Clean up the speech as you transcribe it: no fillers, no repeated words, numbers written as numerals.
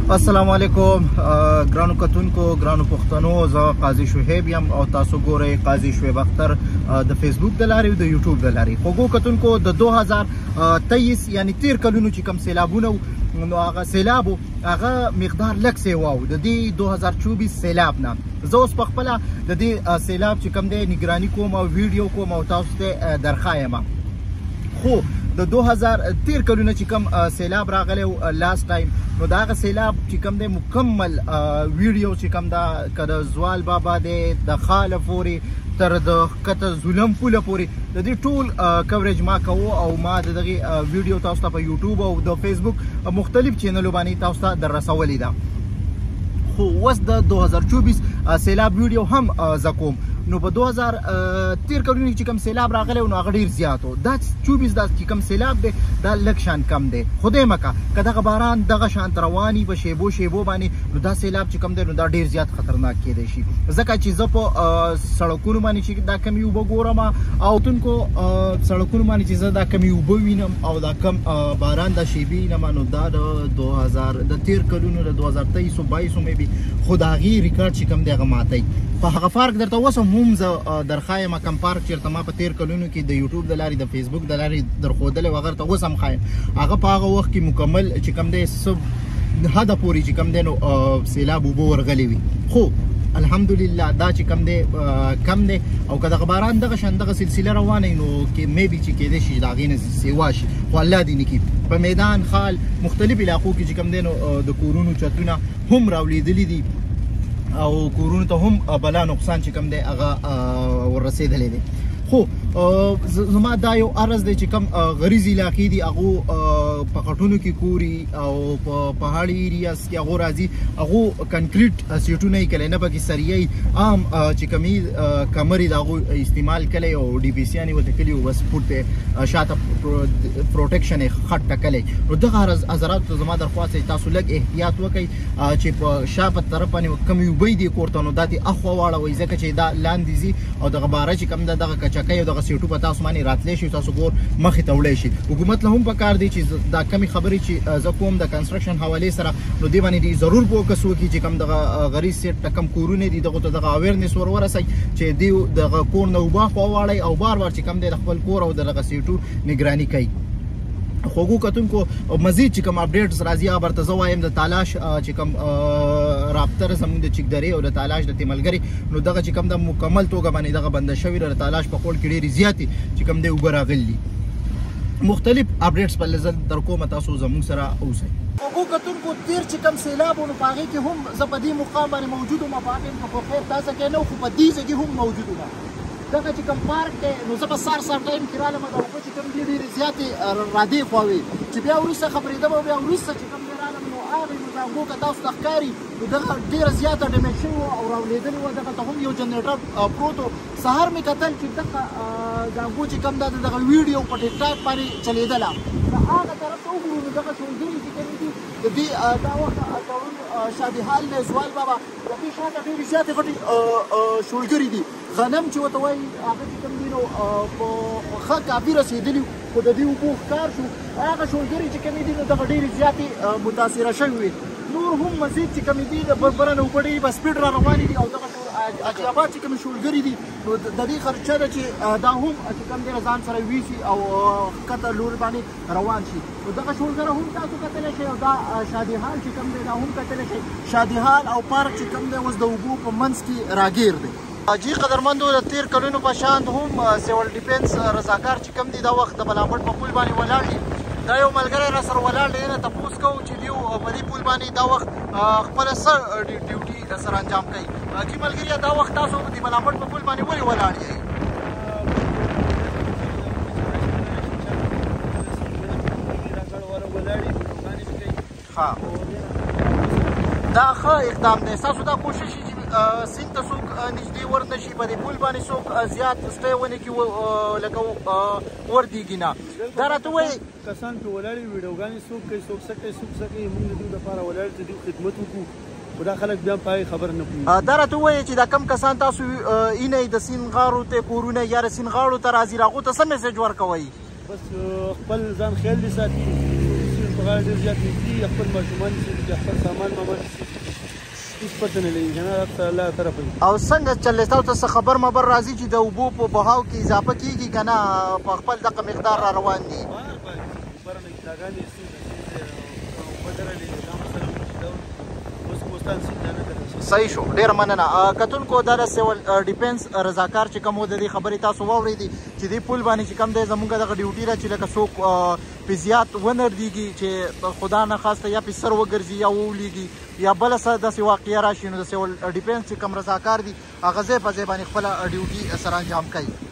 السلام علیکم ګرانو کتونکو ګرانو پښتنو زه قاضي شعیب یم او تاسو ګورئ قاضي شعیب اختر د فیسبوک د لارې او د یوټیوب د لارې. خوږو کتونکو د 2023 یعنی تیر کلونو چې کوم سیلابونه نو هغه سیلابو هغه مقدار لږ سیوا و د دې 2024 سیلاب نه. زه اوس په خپله د دې سیلاب چې کوم دی نگراني کوم او ویډیو کوم او تاسو ته درښایم. خو د 2000 تیر کلونه چې کوم سیلاب راغلی لاست ټایم نو دا هغه سیلاب چې کوم دی مکمل ویډیو چې کوم دا که د زوال بابا دی د خاله پورې تر د کته ظلم پوله پورې د دې ټول کوریج ما کوو او ما د دغه ویډیو تاسو ته په یوټیوب او د فیسبوک مختلف چینلو باندې تاسو ته در رسولې ده. خو اوس د 2024 سیلاب ویډیو هم زه کوم. نو په 2000 تیر کلونو چې کوم سیلاب راغلی نو هغه ډېر زیات و. دا 24 دا چې کوم سیلاب دی دا لږ شان کم دی. خدای مکه که دغه باران دغه شانت رواني په شیبو باندې نو دا سیلاب چې کوم دی نو دا ډېر زیات خطرناک کیدی شي. ځکه چې زه په سړکونو باندې چې دا کمې اوبه ګورم او تونکو سړکونو باندې چې زه دا کمې اوبه وینم او دا کم باران دا شیبې وینم نو دا د 2000 د تیر کلونو د 2023 او 22 مې بي خو د هغې ریکارډ چې کوم دی هغه ماتی. په هغه فرق درته اوس هم زه درښایم کم فرق چېرته ما په تیر کلونو کې د یوټیوب د لارې د فیسبوک د لارې درښودلی و هغه درته اوس هم ښایم. هغه په هغه وخت کې مکمل چې کوم دی حده پورې چې کوم دی نو سیلاب اوبه ورغلې وي. خو الحمدلله دا چې کم دی کم دی او که دغه باران دغه شان دغه سلسله روانه وي نو میبي چې کیدای شي د هغې نه سیوا شي. خو الله دې نه کړي. په میدان خال مختلف علاقو کې چې کوم دی نو د کورونو چتونه هم راولېدلي دي او کورونو ته هم بلا نقصان چې کوم دی هغه ورسېدلی دی. خو زما دا یو عرض دی چې کوم غریزي علاقې دي هغو په خټونو کې کوري او په پهاړي ایریاز کې هغو راځي هغو کنکریټ سیټونه یې کلی نه پکې سریه عام چې کومې کمرې د هغو استعمال کلی او ډي پي سیانې ورته کلي بس فوټ پې شاته پروټیکشن یې خټ ټکلی. نو دغه حضراتو ته زما درخواست دی تاسو لږ احتیاط وکئ چې په شا په طرف باندې کومې اوبه دي کور ته نو دا دې اخوا واړوئ ځکه چې دا لاندې ځي او دغه باره چې کوم ده دغه کچکۍ او دغه سیټو په تاسو باندې راتلی شي تاسو ګور مخې ته وړی شي. حکومت له هم پکار دی چې دا کمې خبرې چې زه کوم د کنسټرکشن حوالې سره نو دې باندې دې ضرور فوکس وکړي چې کوم دغه غریز سیټ ته کم کورونه دي دغو ته دغه اویرنس ورسوي چې دوی دغه کور نه اوبه خوا واړی او بار بار چې کوم دی د خپل کور او دغه سیټو نگراني کوي. خوږو کتونکو مزید چې کوم اپډیټس راځي هغه برته زه وایم د تالاش چې کوم رابطه زموږ د چکدرې او د تالاش د تیملګرې نو دغه چې کوم د مکمل توګه باندې دغه بنده شوي د تالاش په خول کې ډېرې زیاتې چې کوم دی اوبه راغلي. مختلف اپډیټس په لزل در کومه تاسو زموږ سره اوسئ. خوږو کتونکو تیر چې کوم سیلاب و نو په هغې کې هم زه په دې مقام باندې موجود وم په هغې کې خو خیر تاسو کې نه و خو په دې ځای کې هم موجود وم. دغه چې کوم پارک دی نو زه په سار ټایم کې رالم د اوبه چې کوم دي ډېرې زیاتې رادې خوا وې چې بیا وروسته خبرېدم او بیا وروسته چې کوم دی رالم نو هغې نو د اوبو که تاسو ته ښکاري نو دغه ډېره زیاته ډیمیج شوې وه او راولېدلې وه. دغه ته هم یو جنریټر پروت و. سهار مې کتل چې دغه د اوبو چې کوم دا دغه ویډیو په ټیک ټاک باندې چلېدله د هغه طرف ته وګورو نو دغه شولګرې چې کومې دي د دې دا وخت شادیحال دی زوال بابا د دې شاته ډېرې زیاتې غټې شولګرې دي. غنم چې ورته وایي هغه چې کوم دي نو په ښه کافي رسېدلي خو د دې اوبو ښکار شو هغه شولګرې چې کومې دي نو دغه ډېرې زیاتې متاثره شوې وې. نور هم مزید چې کومې دي د بربره نه اوبه ډېرې په سپیډ را روانې دي او دغه اجابات چې کومې شولګرې دي نو د دې خرچه ده چې دا هم چې کوم دی ځان سره ویسي او ښکته لوري باندې روان شي. نو دغه شولګره هم تاسو کتلی شئ او دا شادیحال چې کوم دی دا هم کتلی شئ. شادیحال او پارک چې کوم دی اوس د اوبو په منځ کې راګیر دی. جی قدرمندو د تیر کلونو په شان هم سیول ډیفنس رضاکار چې کوم دي دا وخت د بلامبټ په پول باندې ولاړ دي. دا یو ملګری را سره ولاړ دی نه تپوس کوو چې دیو په دې پول باندې دا وخت خپله څه ډیوټي سره انجام کوي. جی ملګریا دا وخت تاسو د بلامبټ په پول باندې ولې ولاړ یئ؟ ښه دا ښه اقدام دی. ستاسو دا کوشش چې سیند ته څوک نږدې ورنشي په دې پول باندې څوک زیات سټی ونه کړي لکه وردېږي نه. دا راته ووایي کسان پرې ولاړ وي ویډیوګانې څوک کوي څوک څه کوي څوک څه کوي موږ د دوی لپاره ولاړ چې دوی خدمت وکړو خو دا خلک بیا په هغې خبر نه پوهېږي. دا راته ووایي چې دا کم کسان تاسو اینئ د سیند غاړو ته کورونه یا د سیند غاړو ته راځي هغو ته څه میسیج ورکوئ؟ بس خپل ځان خیال دې ساتي په غاړه ډېر زیات نږدې خپل ماشومان چې خپل سامان مامان هیڅ پته نه لګي کنه الله طرف او څنګه چلې تاسو څه خبر مبر راځي چې د اوبو په بهاو کې اضافه کیږي کنه په خپل دغه مقدار را روان دي بار بار نه لاګانې سي بدرلې دا مثلا اوس کوستان سي نه صحیح شو ډیر مننه کتونکو دا د سیول ډیفنس رضاکار چې کوم د دې خبرې تاسو واورېدي چې دې پول باندې چې کوم دی زمونږ دغه ډیوټي را چې لکه څوک په زیات ونردېږي چې خدا نه خواسته یا په سر وګرځي یا وولیږي یا بله څه داسې واقعه راشي نو د سیول ډیفنس چې کوم رضاکار دي هغه ځای په ځای باندې خپله ډیوټي سره انجام کوي